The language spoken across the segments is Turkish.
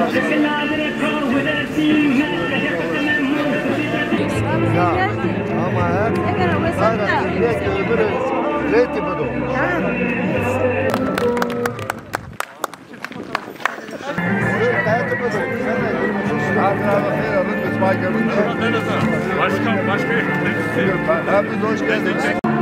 ama hepiniz hoş geldiniz.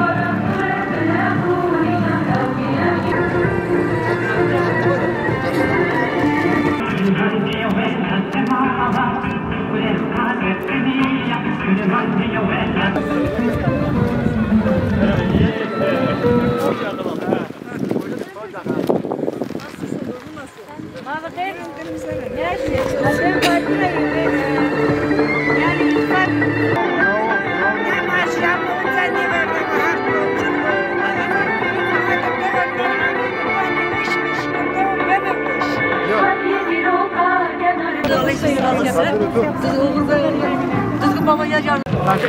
Düzgün baba yaşar.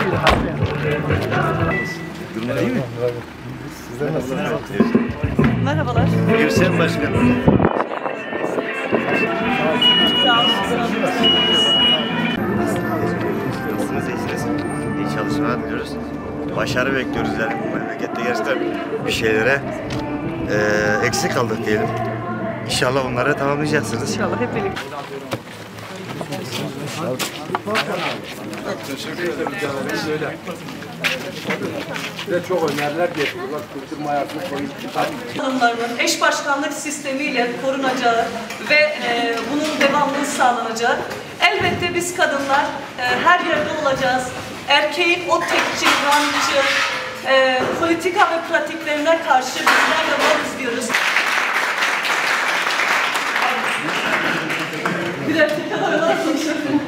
Durumlar iyi mi? Sizler nasılsınız? Merhabalar. Gülsen Başkanım. Sağ olun. Nasılsınız? İyisiniz? İyi çalışmalar diliyoruz. Başarı bekliyoruz yani. Bu memlekette gerçekten bir şeylere eksik kaldık diyelim. İnşallah onları tamamlayacaksınız. İnşallah hep birlikte. Teşekkür ederim canım. Söyle. Size çok öneriler getiriyorlar. Kültür hayatını koyup Hanımlarının eş başkanlık sistemiyle korunacağı ve bunun devamlılığı sağlanacağı. Elbette biz kadınlar her yerde olacağız. Erkeğin o tekçi, yancı, politika ve pratiklerine karşı bizler de varız diyoruz. Bir erkek kadar konuşuyorum.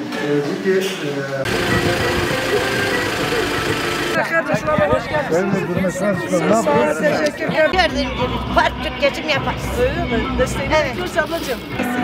Ben de durmasına çıkıyorum. Ne yapıyorsun? Teşekkür ederim. Gördüğüm gibi parti geçim yaparız. Öyle mi? Desteğini Evet. bekliyoruz ablacığım.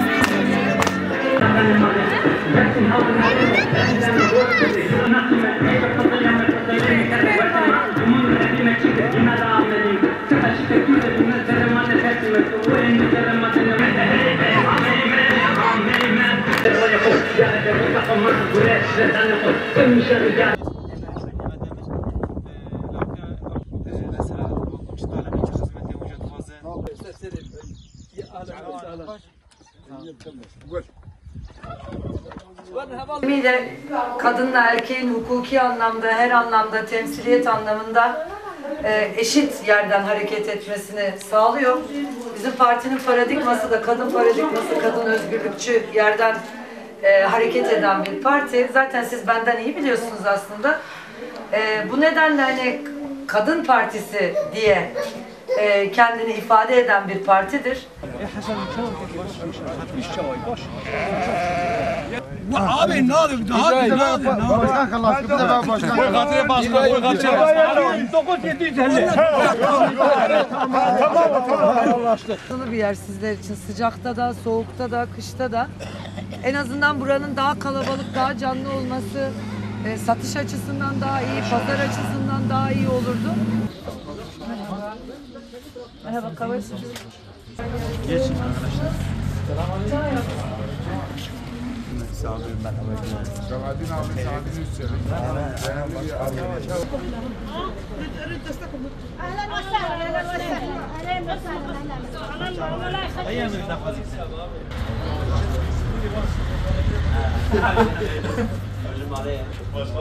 de kadınla erkeğin hukuki anlamda, her anlamda, temsiliyet anlamında eşit yerden hareket etmesini sağlıyor. Bizim partinin paradigması da kadın paradigması, kadın özgürlükçü yerden hareket eden bir parti. Zaten siz benden iyi biliyorsunuz aslında. Bu nedenle hani kadın partisi diye kendini ifade eden bir partidir. Abi ne oluyor? Abi ne oluyor? Başkan kallaştı. Bir de ben başkan. Boy katıya basma, boy katıya basma. 9750. Tamam. Bir yer sizler için, sıcakta da, soğukta da, kışta da. En azından buranın daha kalabalık, daha canlı olması satış açısından daha iyi, pazar açısından daha iyi olurdu. Merhaba, kahve içeceğiz. Geçin arkadaşlar. Şevadin abi saatini üstledim. Ahlan